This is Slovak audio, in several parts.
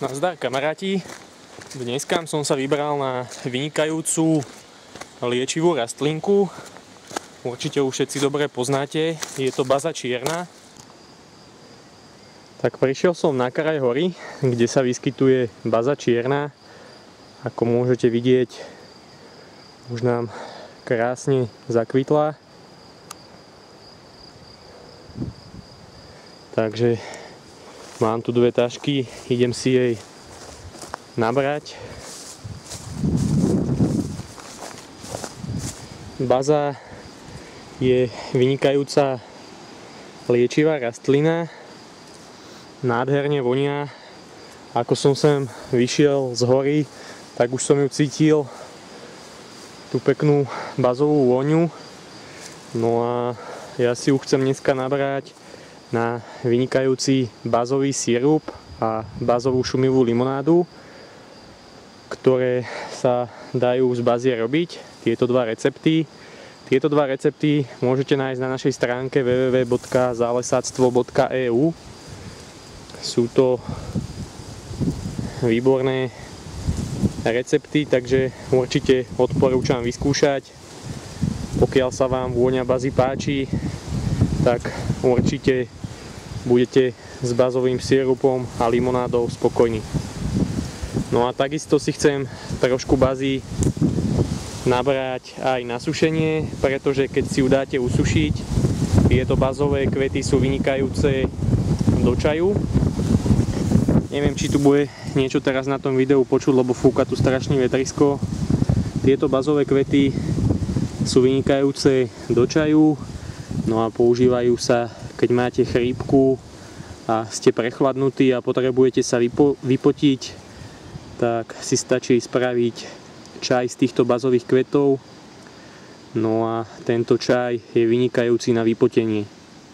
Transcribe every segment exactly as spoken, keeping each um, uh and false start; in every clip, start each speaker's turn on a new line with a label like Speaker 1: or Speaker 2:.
Speaker 1: Nazdar kamaráti, dneska som sa vybral na vynikajúcu liečivú rastlinku. Určite už všetci dobre poznáte, je to baza čierna. Tak prišiel som na kraj hory, kde sa vyskytuje baza čierna. Ako môžete vidieť, už nám krásne zakvitla. Takže mám tu dve tašky, idem si jej nabrať. Baza je vynikajúca liečivá rastlina, nádherne vonia. Ako som sem vyšiel z hory, tak už som ju cítil, tú peknú bazovú vôňu. No a ja si ju chcem dneska nabrať na vynikajúci bazový sirup a bazovú šumivú limonádu, ktoré sa dajú z bazie robiť. Tieto dva recepty. Tieto dva recepty môžete nájsť na našej stránke w w w bodka zalesactvo bodka e u. Sú to výborné recepty, takže určite odporúčam vyskúšať. Pokiaľ sa vám vôňa bazy páči, tak určite budete s bazovým sirupom a limonádou spokojní. No a takisto si chcem trošku bazy nabrať aj na sušenie, pretože keď si ju dáte usušiť, tieto bazové kvety sú vynikajúce do čaju. Neviem, či tu bude niečo teraz na tom videu počuť, lebo fúka tu strašný vetrisko. Tieto bazové kvety sú vynikajúce do čaju, no a používajú sa, keď máte chrípku a ste prechladnutí a potrebujete sa vypo- vypotiť, tak si stačí spraviť čaj z týchto bazových kvetov. No a tento čaj je vynikajúci na vypotenie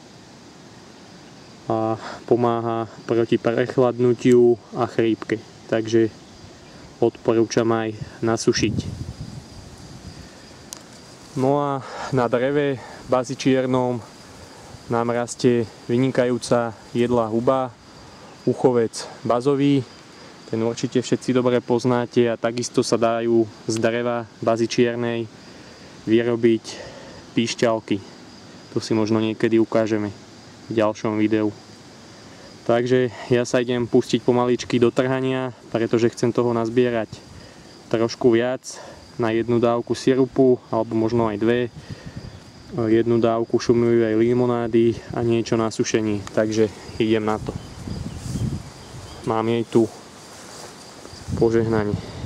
Speaker 1: a pomáha proti prechladnutiu a chrípke. Takže odporúčam aj nasušiť. No a na dreve bazy čiernom nám rastie vynikajúca jedlá huba, uchovec bazový. Ten určite všetci dobre poznáte a takisto sa dajú z dreva bazy čiernej vyrobiť píšťalky. To si možno niekedy ukážeme v ďalšom videu. Takže ja sa idem pustiť pomaličky do trhania, pretože chcem toho nazbierať trošku viac na jednu dávku sirupu, alebo možno aj dve. Jednu dávku šumivej limonády a niečo na sušení. Takže idem na to. Mám jej tu požehnanie.